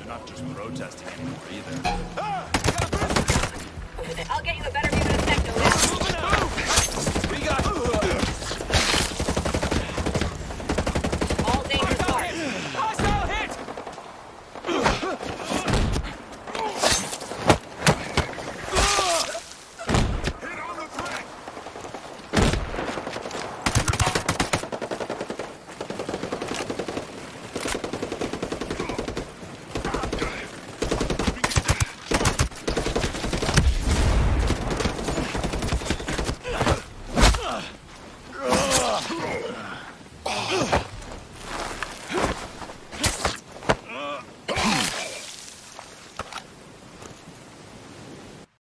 not just protesting anymore either. I'll get you a better view of the sector now. We got